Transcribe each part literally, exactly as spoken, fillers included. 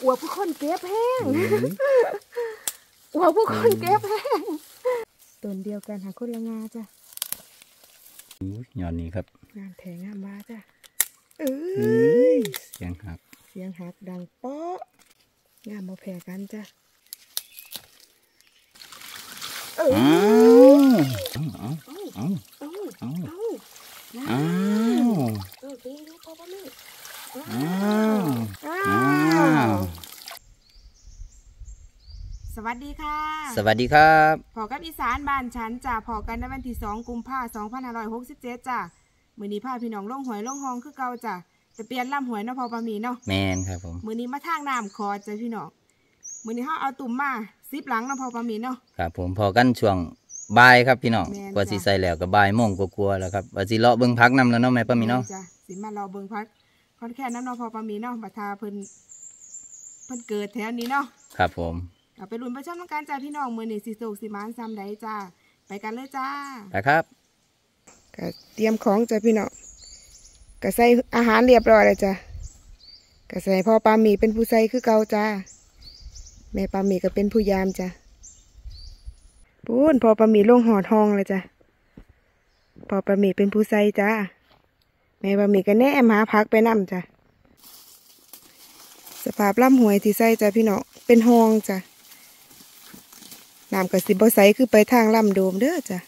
วผู้คนเก็บแห้งอวผู้คนเก็บแห้งต้นเดียวกันหาคนละงาจ้ะยอดนี้ครับงานแถงงามมาจ้ะเออเสียงหักเสียงหักดังเปาะงามมาแผ่กันจ้ะเออเอาเอาเอาเอาเอาเอาเอาเออดีดีพอป่ะนี่อ้าวอ้าวสวัสดีค่ะสวัสดีครับพอกับอีสานบ้านฉันจ้ะพอกันในวันที่สองกุมภาพันธ์สองพันห้าร้อยหกสิบเจ็ดจ้ะมื้อนี้พาพี่น้องลงหวยลงหองคือเก่าจ้ะจะเปลี่ยนลำหวยเนาะพอปามีเนาะแมนครับผมมื้อนี้มาทางน้ำคอจ้ะพี่น้องมื้อนี้เฮาเอาตุ่มมาสิบหลังเนาะพอปามีเนาะครับผมพอกันช่วงบ่ายครับพี่น้องกว่าสิใส่แล้วก็บ่ายโมงกลัวๆแล้วครับว่าสิเลาะเบิ่งพักนำแล้วเนาะแม่ปามีเนาะจ้ะสิมารอเบิ่งพักคอนแค่น้ำเนาะพอปามีเนาะบัดทาเพิ่นเพิ่นเกิดแถวนี้เนาะครับผมเอาไปลุ้นไปชมกันจ้าพี่น้องมือหนึ่งสีโศกสีมานซ้ำใดจ้าไปกันเลยจ้าไปครับก็เตรียมของจ้าพี่น้องก็ใส่อาหารเรียบร้อยเลยจ้าก็ใส่พ่อปาหมีเป็นผู้ใส่คือเก่าจ้าแม่ปาหมีก็เป็นผู้ยามจ้าปูนพ่อปาหมีลงหอทองเลยจ้าพ่อปาหมีเป็นผู้ใส่จ้าแม่ปาหมีก็แน่หาพักไปนั่มจ้าสภาพล่ำหวยที่ใส่จ้าพี่น้องเป็นห้องจ้าน้ำกับสิบบ่ใสคือไปทางลำโดมเด้อจ้ะ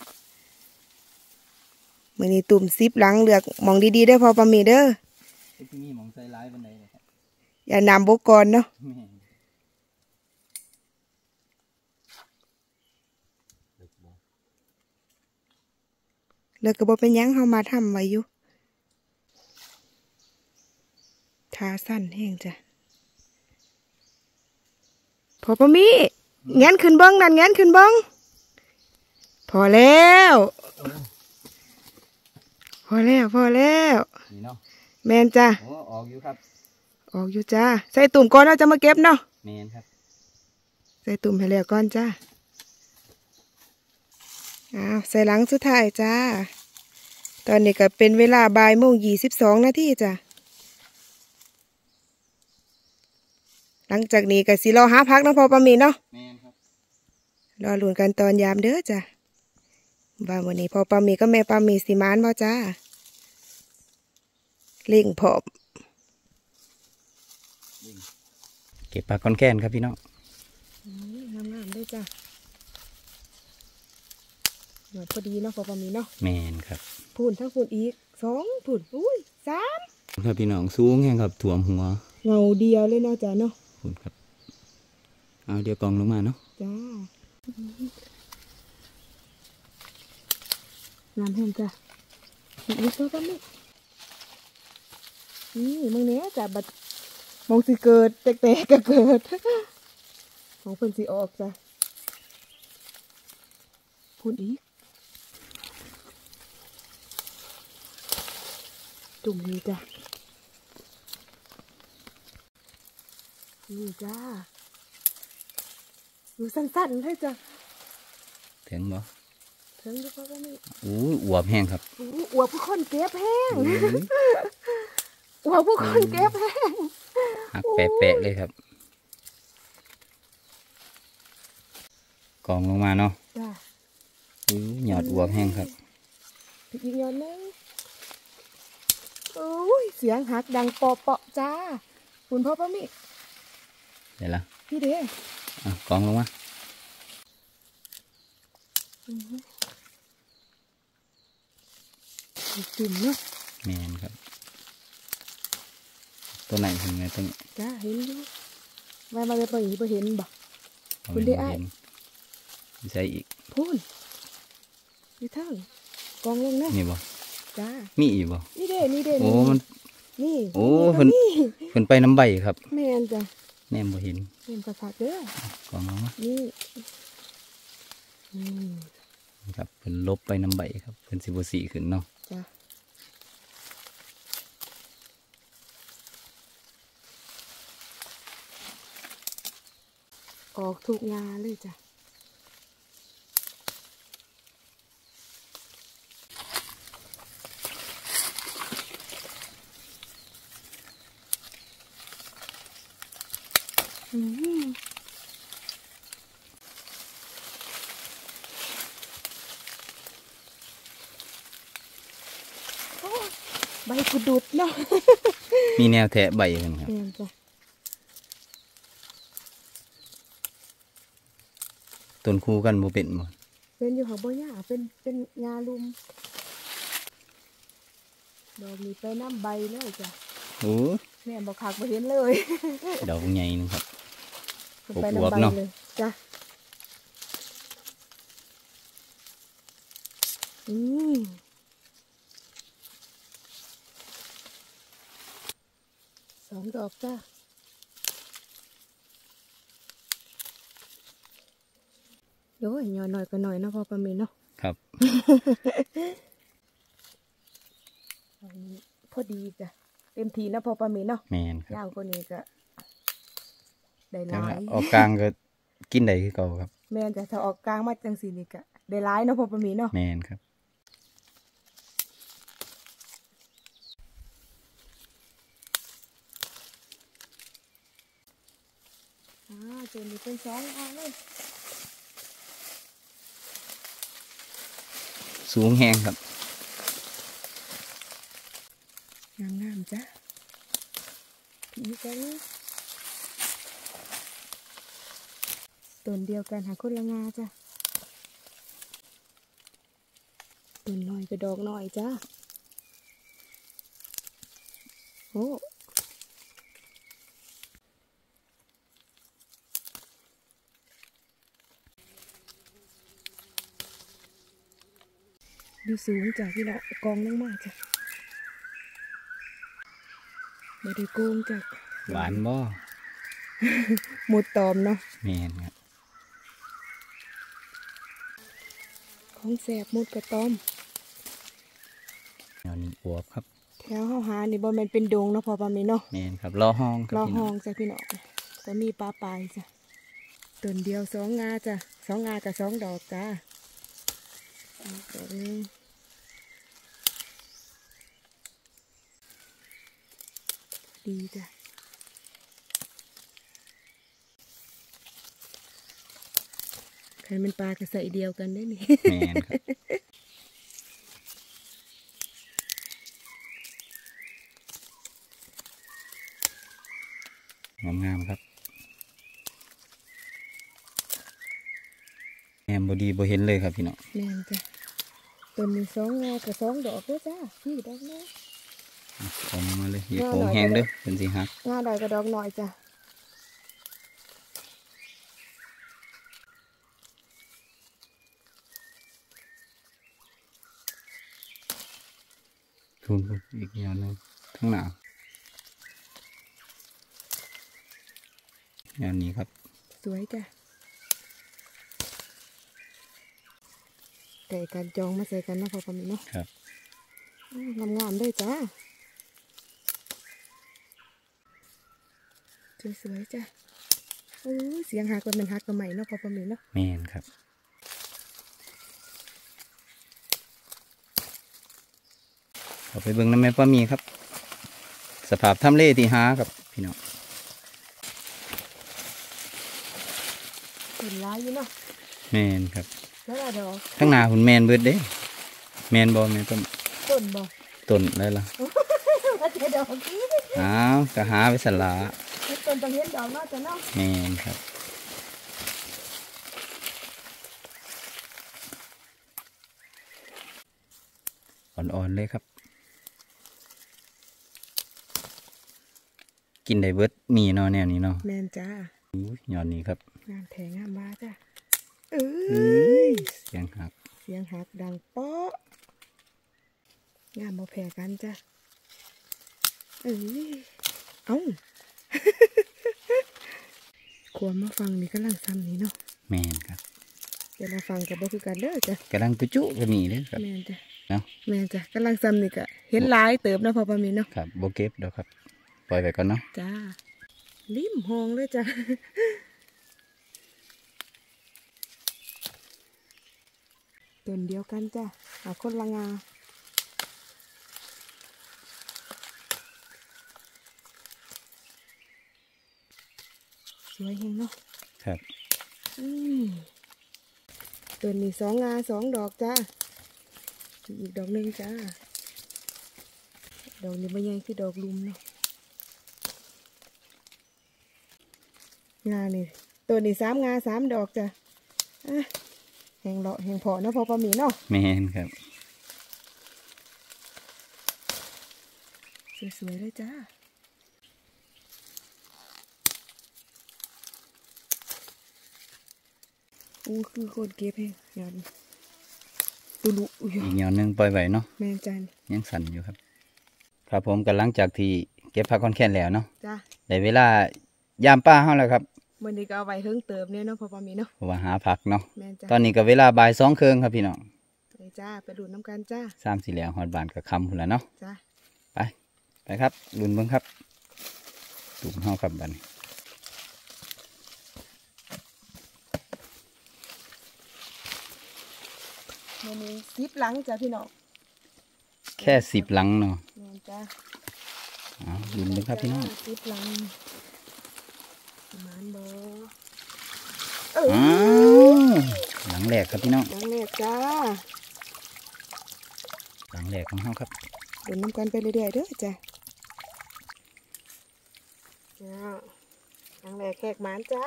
มื้อนี้ตุ่มซิบหลังเลือกมองดีๆได้พอปามีเด้อที่นี่มองใส่ร้ายบันไดเลยครับอย่าน้ำบกกอนเนาะเลือกกระบอกเป็นยังเฮามาทำไว้อยู่ทาสั้นแห้งจ้ะพอปามีแงนขึ้นเบิ้งนั่นแงนขึ้นเบิ้งพอแล้วพอแล้วพอแล้วนี่เนาะแมนจ้ะโอ้ออกอยู่ครับออกอยู่จ้าใส่ตุ่มก่อนเราจะมาเก็บเนาะแมนครับใส่ตุ่มให้แล้วก่อนจ้าอ้าวใส่หลังสุดท้ายจ้าตอนนี้ก็เป็นเวลาบ่ายโมงยี่สิบสองนาทีจ้าหลังจากนี้ก็สิรอหาพักนะพอปามีเนาะรอลุ้นกันตอนยามเด้อจ้ะบ่าวันนี้พอปามีก็แม่ปามีสิมานบ่จ้าเล่งพอบเก็บปลาคอนแค้นครับพี่น้องงามๆด้วยจ้ะหน่อยพอดีเนาะพอปามีเนาะแมนครับพูนทั้งพูนอีกสองพูนอุ้ยสามครับพี่น้องสูงแห้งครับถ่วมหัวเงาเดียวเลยเนาะจ้ะเนาะพูนครับเอาเดี๋ยวกองลงมาเนาะจ้างามแห้งจ้ะอีกตัวกันนี่นี่มึงเนี้ยจ้ะบัดมองสิเกิดแตกๆก็เกิดของเพิ่นสิออกจ้ะพูดอีกจุ่มนี่จ้ะนี่จ้าอยู่สั้นๆเลยจ้ะถึงบ่ถึงแล้วก็นี่อู้อวบแห้งครับอู้อวบผู้คนเก็บแห้งอวบผู้คนเก็บแห้งหักแปะๆเลยครับกองลงมาเนาะจ้าอู้หยอดอวบแห้งครับอีกหยอดนึงโอ้ยเสียงหักดังเปาะๆจ้าคุณพ่อป้ามิเดี๋ยวละพี่เด้อ่ะกองลงมาจุ่มเนาะแมนครับตัวไหนเห็นไหมตัวนี้จ้าเห็นอยู่มามาเลยไปอีกไปเห็นบ่คุณได้ไอ้ใช่อีกพูนนี่ทั้งกองลงนะนี่บ่จ้ามีอีกบ่นี่เด้นี่เด้โอ้มันนี่โอ้เพิ่นเพิ่นไปน้ำใบครับแม่นจ้ะแม่บ่เห็นเห็นประสาทเด้อกองลงมานี่ครับเพิ่นลบไปน้ำใบครับเพิ่นสิบ่สีขึ้นเนาะจ้ะออกทุกงานเลยจ้ะอืมโอ้ใบกุดุดเนาะมีแนวแทะใบกันครับเนียจ้ะต้นคู่กันบ่เป็นบ่เป็นอยู่ของบ่ย่าเป็นเป็นงาลุมดอกนี้ไปน้ำใบเลยจ้ะโอ้แม่บอกคักบ่เห็นเลยดอกใหญ่นึงครับไปอวบน้ำใบๆเนาะเลยจ้ะอืมสองดอกจ้ะโอ้ยหน่อยหน่อยก็หน่อยเนาะพอประมีเนาะครับอันนี้พอดีจ้ะเต็มทีนะพอประมีเนาะแม่นครับยาวกว่านี้ก็ได้หแต่ลาว่าย ออกกลางก็กินได้คือเก่าครับแม่นจะถ้าออกกลางมาจังสีนี่ก็ได้ร้ายเนาะพอประมีเนาะแม่นครับอ่าเจนนี่เป็นสองเอาเลยสูงแห้งครับงามงามๆจ้ะผีกันต้นเดียวกันหาคนละงาจ้ะต้นน้อยก็ดอกน้อยจ้ะโอ้ดูสูงจ้ะพี่น้องกองลงมาจ้ะไม่ได้โกงจ้ะหวานบ่หมดตอมเนาะแม่นครับของแสบหมดกระตอมแนวนี้อวบครับแถวเฮาหานี่บ่แม่นเป็นดงเนาะพอปานนี้เนาะแม่นครับรอห้องครับรอพี่ห้น้อองงจ้ะพี่น้องก็มีปลาปลายจ้ะต้นเดียวสองงาจ้ะสองงากับสองดอกจ้ะเอาดอกนี้ดีจ้ะใครเป็นปลากระใสเดียวกันได้นี่แม่นครับ งามๆครับแอมบดีบ่เห็นเลยครับพี่น้องแม่นจ้ะต้นนี้สองงากับสองดอกเด้อจ้ะพี่ดอกนี้เอามาเลยอย่าโค้งแห้งเด้อเป็นสิฮักงาดอยกับดอกหน่อยจ้ะทุนอีกอย่างหนึงทั้งหนาอย่างนี้ครับสวยจ้ะไก่กันจองมาใส่กันเนาะพอประมาณเนาะครับงามงามๆด้วยจ้าสวยๆจ้ะเออเสียงหักมันหักกับใหม่เนาะพอประมาณเนาะแม่นครับเอาไปเบิ่งน้ำแม่ป้ามีครับ สภาพทำเลที่หาครับพี่น้องเป็นร้ายอยู่เนาะแม่นครับแล้วล่ะดอกทั้งหนาหุ่นแมนเบิดเด้แมนบอแมนต้นต้นบ่ต้นอะไรล่ะว่าจะดอกนี้อ้าวก็หาไปสละต้นต้องเห็นดอกเนาะจ้ะเนาะแม่นครับอ่อนๆเลยครับ กินได้เบิดมีเนาะแนวนี้เนาะแมนจ้าอู้ยยอดนี้ครับงามแถงงามบ้าจ้ะเอเอ้อยเสียงหักเสียงหักดังเป๊ะงามบ่แพ้กันจ้ะเอ้ยเอ้า ควรมาฟังนี่กำลังซ้ำนี่เนาะแม่นครับเดี๋ยวเราฟังกับบ่คือกันเด้อจ้ะกำลังตุจุก็มีเลยครับแม่นจ้ะเนาะแม่นจ้ะกำลังซ้ำนี่ก็เห็นหลายเติบเนาะพอประมีเนาะครับโบเก็บเดี๋ยวครับ ปล่อยไปก่อนเนาะจ้าริมห้องเลยจ้ะ ต้นเดียวกันจ้ะเอาคนละงาสวยเฮงเนาะครับอืมตัวนี้สองงาสองดอกจ้าอีกดอกหนึ่งจ้าดอกนี้ไม่ใหญ่คือดอกลุมเนาะงานี่ตัวนี้สามงาสามดอกจ้ะอ่ะแหงเลาะแหงพอเนาะพอปลาหมีเนาะแม่นครับสวยๆเลยจ้าอู้คือโคตรเก็บเองงานตุลุอุ้ยอีกเหนียวหนึงปล่อยไว้เนาะแม่นจันยังสั่นอยู่ครับ ครับผมกันหลังจากที่เก็บผักคอนแคนแล้วเนาะจ้าได้เวลายามป้าเฮาแล้วครับวันนี้ก็เอาไว้เฮิงเติมเนี่ยเนาะพอปลาหมีเนาะเพราะว่าหาผักเนาะแม่นจ้าตอนนี้ก็เวลาบ่ายสองครึ่งครับพี่น้องไปจ้าไปดูน้ำกันจ้าสามสี่แล้วฮอดบ้านกับคำพุ่นละเนาะจ้าไปไปครับลุนเบิ้งครับตุ่มเฮาครับบัดนวันนี้ซิปหลังจ้าพี่น้องแค่สิบหลังเนาะแม่นจ้าเอาลุนเบิ้งครับพี่น้องซิปหลังประมาณบ่เอออ้าวหลังแรกครับพี่น้องหลังแรกจ้าหลังแรกของเฮาครับดูน้ำกันไปเรื่อยๆเด้อจ้าจ้าหลังแรกแขกหมานจ้า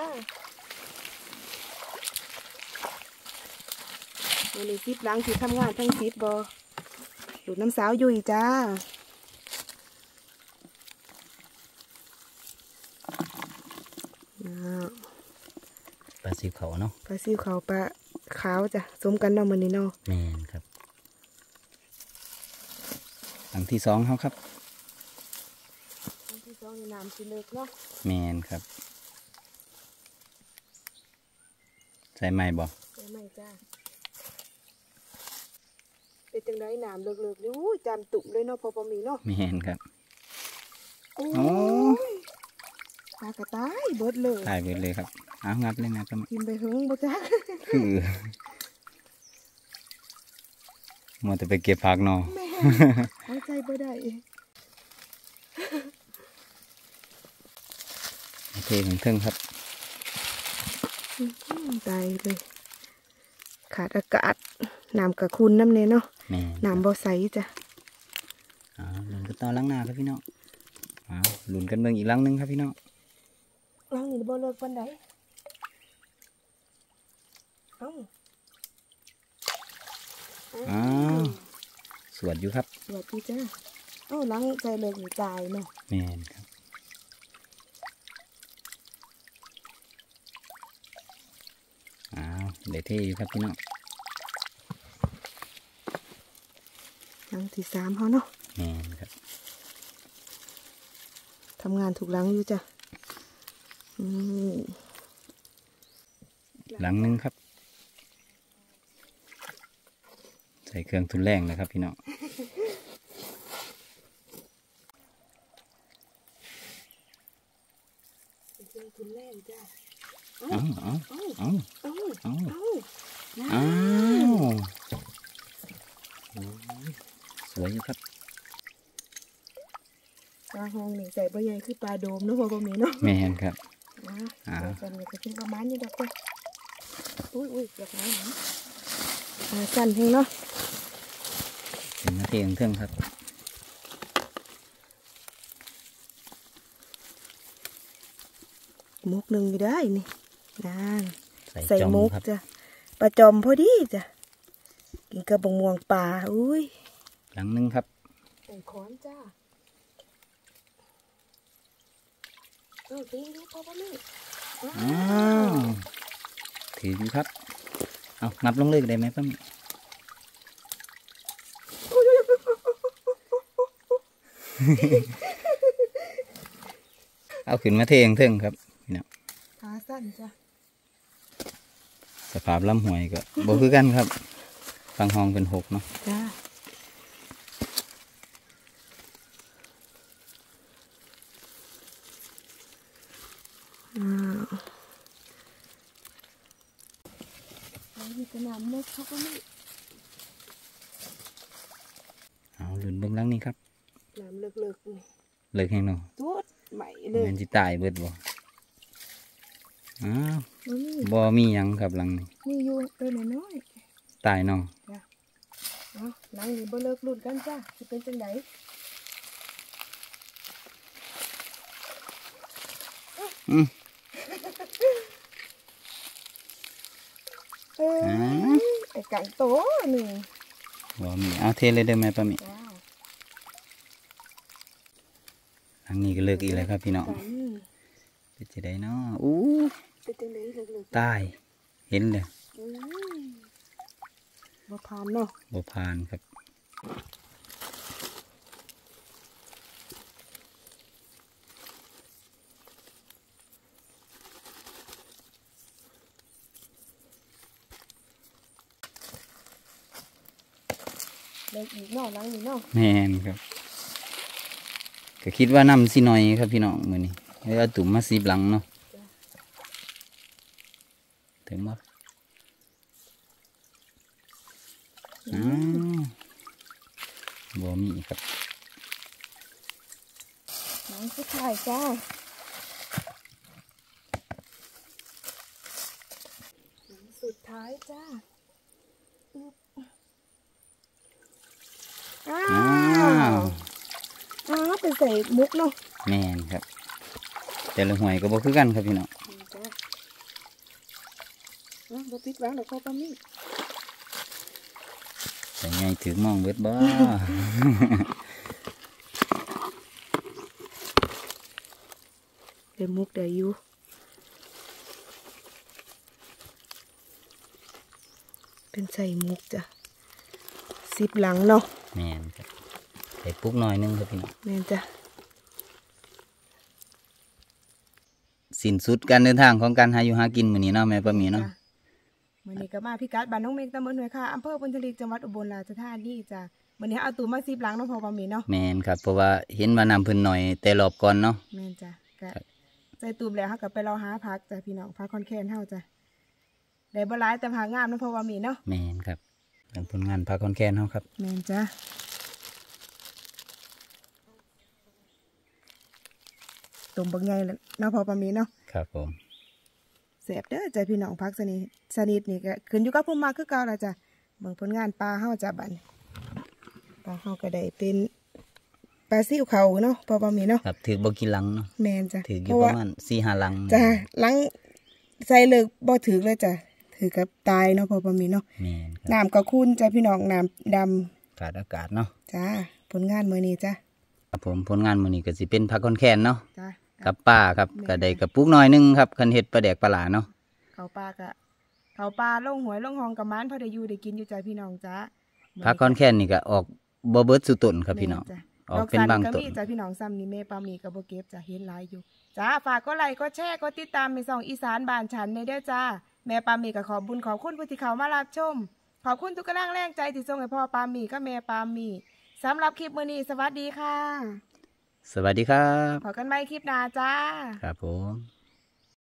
วันนี้ซิปหลังที่ทำงานทั้งซิปบ่ดูน้ำสาวยุ่ยจ้าอ้าวปลาซิวเขาเนาะปลาซิวขาวปลาขาวจ้ะสมกันเนาะมันนี่เนาะแมนครับหลังที่สองเฮาครับอันที่สองนี่น้ำสิเลิกเนาะแมนครับ ใส่ไม้บ่ใช่ไหมจ้าเป็นจังไดน้ำเลิกๆนี่อู้จำตุ่มเลยเนาะพอปมีเนาะแมนครับโอ้โอ้ยปลากระต่ายเบิดเลยถ่ายไปเลยครับเอางัดเลยนะครับกินไปหึงบ่จ้าคือมัวแต่ไปเก็บผักเนาะแม่หายใจบ่ได้เทถึงเทิงครับอื้อหือตายเลย ขาดอากาศน้ำกระคุณน้ำเนี่ยเนาะแม่นน้ำบ่ใสจ้ะอ่าลุนกันต่อล้างหน้าครับพี่น้องอ่าลุนกันเบิ่งอีกหลังหนึงครับพี่น้องล้างนี่บ่เลิกปานใดเอ้าอ้าวสวดอยู่ครับสวัสดีจ้าเอ้าล้างใจเลิกหรือตายเนาะแม่นครับอ้าวเดี๋ยวเทอยู่ครับพี่น้องหลังที่สามเขาเนาะแม่นครับทำงานถูกหลังอยู่จ้ะอืมหลังหนึงครับ ใส่เครื่องทุนแรงนะครับพี่น้องเป็นเครื่องทุนแรงจ้ะเอาเอาเอ้าเอาเอ้าเอาเอ้าอ้าวโอ้ยสวยอยู่ครับปลาห้องนี่ใส่ปลาใหญ่คือปลาโดมเนาะพอประมีเนาะแม่นครับนะอ่าใส่กันเลยก็เป็นประมาณนี้ดอกจ้ะอุ้ยอุ้ยอยากน้ำหนอ่าสั้นเพียงเนาะถึงนาทีของเครื่องครับมุกหนึ่งอยู่ได้นี่นั่นใส่ใส่จอมมุกครับจ้ะปลาจอมพอดีจ้ะกินกับบะม่วงปลาอุ้ยหลังหนึงครับใส่ค้อนจ้าเออตีนี้พอประมีอ้าวถืออยู่ครับ เอานับลงเลยได้ไหมป้ามิเอาขึ้นมาเทงเทิงครับพี่น้องขาสั้นจ้ะสภาพลำหวยก็บ่คือกันครับฟังห้องเป็นหกเนาะจ้าอ่าแล้วมีกระหน่ำมุกเขาก็ไม่เอาลืนเบื้องหลังนี่ครับหนำเลิกๆนี่เลิกแห้งเนาะทุดใหม่เลยมันสิตายเบิดบ่อ้าวบ่มีบ่มีหยังครับหลังนี้มีอยู่ตัวน้อยตายเนาะๆจ้ะเอาหลังนี้บ่เลิกลุ้นกันจ้ะสิเป็นจังไดอืมเอออ่าไอ้กังโตนี่บ่มีเอาเทเลยเด้อแม่ป้าหมีจ้าหลังนี้ก็เลิกอีกแล้วครับพี่น้องกันเป็นจะได้เนาะอู้เป็นจังไดเลิกตายเห็นเลยๆอืมบ่ผ่านเนาะบ่ผ่านครับเลิกอีกเนาะหลังนี้เนาะแม่นครับก็คิดว่านำสิหน่อยครับพี่น้องมื้อนี้เลยเอาตุ่มมาซีบหลังเนาะถึงบ่อ้าวบ่มีครับหลังสุดท้ายจ้าหลังสุดท้ายจ้าอึ๊บอ้าอ้าววอ้าวเป็นใส่มุกเนาะแม่นครับ แต่ละหวยก็บ่คือกันครับพี่น้องนี่จ้าอ้าวบ่ปิดหวังดอกพ่อปามี่แต่ไงถือมองเบิดบ่เดี๋ยวมุกเดี๋ยวอยู่เป็นใส่มุกจ้ะสิบหลังเนาะแม่นครับใส่ปุ๊กหน่อยนึงครับพี่น้องแม่นจ้ะสิ้นสุดการเดินทางของการหาอยู่หากินมื้อนี้เนาะแม่ป้าหมีเนาะมื้อนี้ก็มาพิกัดบ้านน้องเมฆตำบลห้วยค่ะอำเภอบุญทลีจังหวัดอุบลราชธานีจ้ะมื้อนี้เอาตู้มาสิบหลังเนาะพ่อปามี่เนาะแม่นครับเพราะว่าเห็นว่านำเพิ่นหน่อยแต่รอบก่อนเนาะแม่นจ้ะก็ครับใส่ตูบแล้วเฮาก็ไปรอหาผักจ้ะพี่น้องผักคอนแคนเฮาจ้ะได้บ่หลายแต่ผักงามเนาะพ่อปามี่เนาะแม่นครับเป็นผลงานพาคอนแคนเฮาครับแม่นจ้ะตุ่มบักใหญ่แล้วเนาะพ่อปามี่เนาะครับผมแสบเด้อจ้ะพี่น้องพักสนิทสนิทนี่ก็ขึ้นอยู่กับผู้มาคือเก่าละจ้ะเบิ่งผลงานปลาเฮาจ้ะบัดนี้ปลาเฮาก็ได้เป็นปลาซิ่วเขาเนาะพอประมีเนาะครับถือบ่กี่หลังเนาะแม่นจ้ะถืออเพยู่ราะปว่าระมาณสี่ห้าหลังจ้ะหลังใส่เลิกบ่ถือเลยจ้ะถือกับตายเนาะพอประมีเนาะแม่นครับน้ำก็คุ้นจ้ะพี่น้องน้ำดำขาดอากาศเนาะจ้ะผลงานมื้อนี้จ้ะครับผมผลงานมื้อนี้ก็สิเป็นพาคอนแคนเนาะจ้ะกับป้าครับก็ได้กระปุกหน่อยหนึงครับคันเฮ็ดปลาแดกปลาหลาเนาะเขาปลากะเขาปลาลงหวยลงหองกับมันพอได้อยู่ได้กินอยู่จ้ะพี่น้องจ้ะพาคอนแคนนี่ก็ออกบ่เบิดสุต้นครับพี่น้องแม่จ้ะออกเป็นบางดอกสัต้นก็มีจ้ะพี่น้องซ้ำนี่แม่ปลาหมีกับโบเก็บจ้ะเห็นหลายอยู่จ้าฝากก็ไลค์ก็แชร์ก็ติดตามในช่องอีสานบ้านฉันในเด้อจ้าแม่ปลาหมีก็ขอบบุญขอบคุณผู้ที่เขามารับชม ขอบคุณทุกกำลังแรงใจที่ส่งให้พ่อปลาหมีกับแม่ปลาหมีสำหรับคลิปมื้อนี้สวัสดีค่ะสวัสดีครับพบกันใหม่คลิปหน้าจ้าครับผม